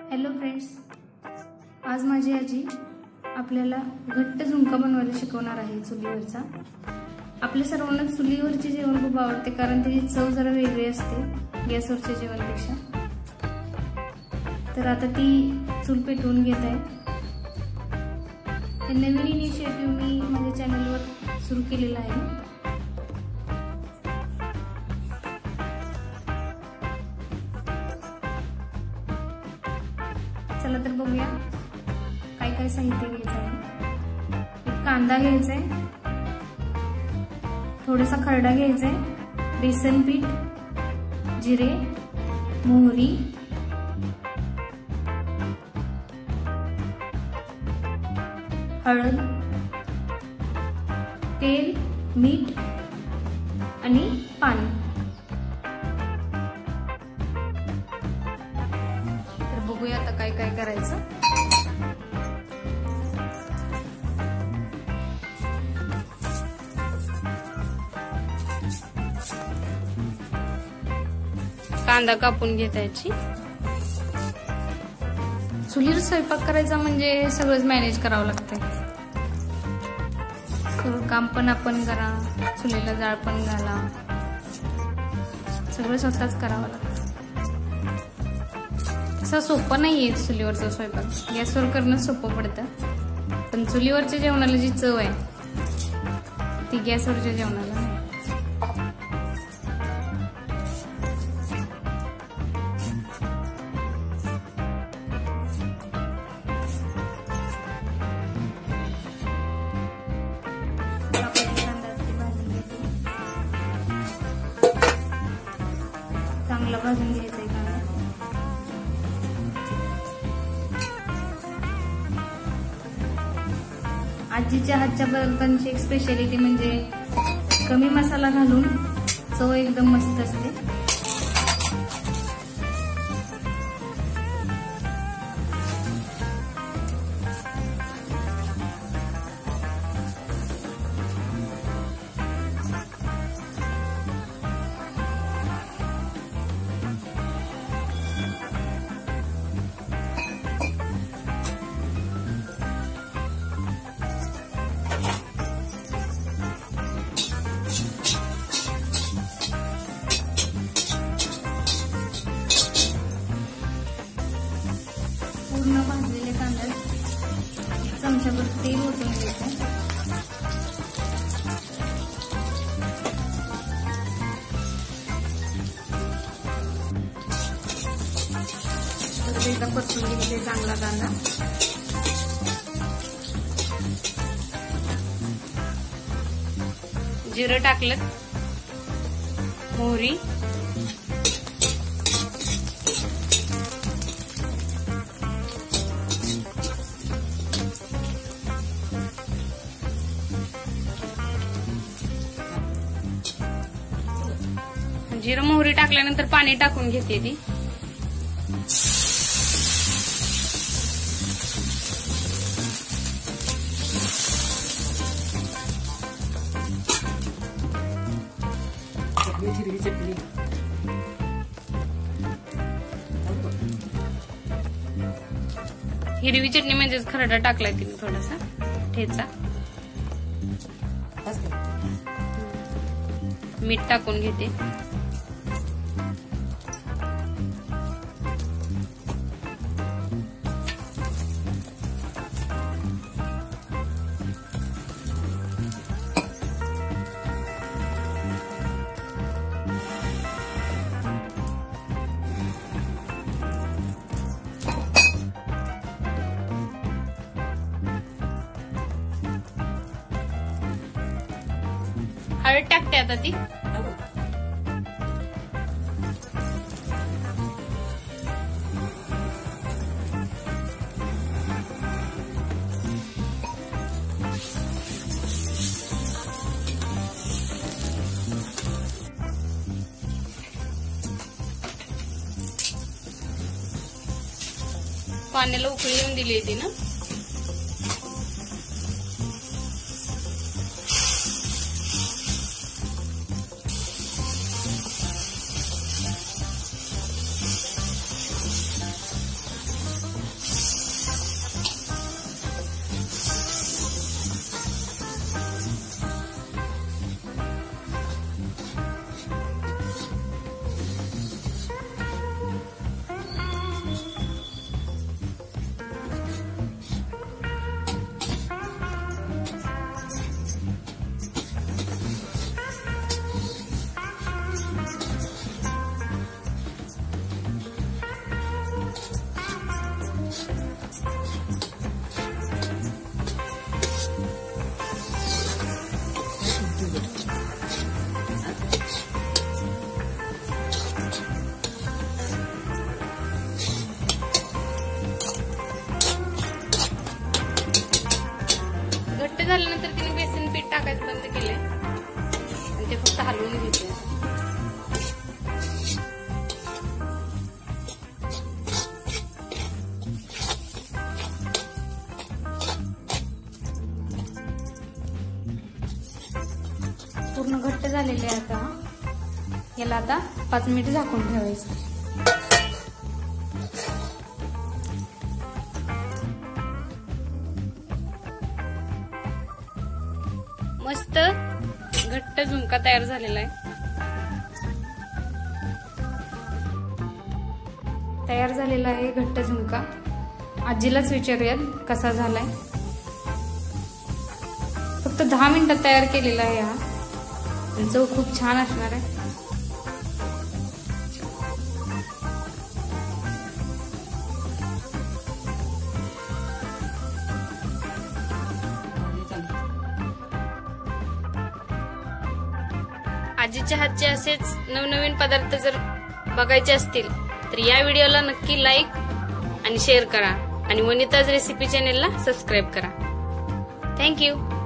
Hello friends, आज माझी आजी आपल्याला घट्ट झुणका बनवायला शिकवणार आहे चुलीवरचा। आपल्या सर्वांना चुलीवरचे जेवण खूप आवडते कारण त्याची चव जरा वेगळी असते गॅसवरच्या जेवणापेक्षा। तर आता ती चूल पेटवून घेत आहे। हे नवीन इनिशिएटिव्ह मी माझ्या चॅनलवर सुरू केलेला आहे। चला तर बघूया काय काय साहित्य घ्यायचं आहे। एक कांदा घ्यायचा आहे, थोडासा खरडा घ्यायचा आहे, बेसन पीठ, जिरे, मोहरी, हळद, तेल, मीठ आणि पाणी। बघूया आता काय काय करायचं। कांदा कापून घेतायची। चुलीवर स्वयंपाक करायचा म्हणजे सगळंच मॅनेज करावं लागतंय। सगळं काम पण आपण करा, चुलीला जाळ पण घाला, सगळं स्वतःच करावं लागतं। असं सोपं नाहीये चुलीवरचा स्वयंपाक। गॅसवर करणं सोपं पडतं, पण चुलीवरच्या जेवणाला जी चव आहे ती गॅसवरच्या जेवणाला नाही। चांगला भाजून घ्यायचा आहे कांदा। आजीच्या हातच्या पदार्थांची एक स्पेशालिटी म्हणजे कमी मसाला घालून चव एकदम मस्त असते। पूर्ण भाजलेले कांद्यात एक चमचाभर तेल ओतून घ्यायचं। परत एकदा परतून घ्यायचे चांगला कांदा। जिरं टाकलं, मोहरी, जिरं मोहरी टाकल्यानंतर पाणी टाकून घेते ती। हिरवी चटणी म्हणजेच खरडा टाकलाय तिने थोडासा ठेचा। मीठ टाकून घेते। हळद टाकते आता ती। पाण्याला उकळी येऊन दिली होती ना। पूर्ण घट्ट झालेले आहे आता. याला आता 5 मिनिट झाकून ठेवायचं. मस्त घट्ट झुणका तयार झालेला आहे. तयार झालेला आहे घट्ट झुणका. आजीलाच विचारूयात कसा झालाय. फक्त 10 मिनिटात तयार केलेला आहे हा. चव खूप छान असणार आहे. आजीच्या हातचे असेच नवनवीन पदार्थ जर बघायचे असतील तर या व्हिडिओला नक्की लाईक आणि शेअर करा आणि वनिताज रेसिपी चॅनेलला सबस्क्राईब करा. थँक्यू.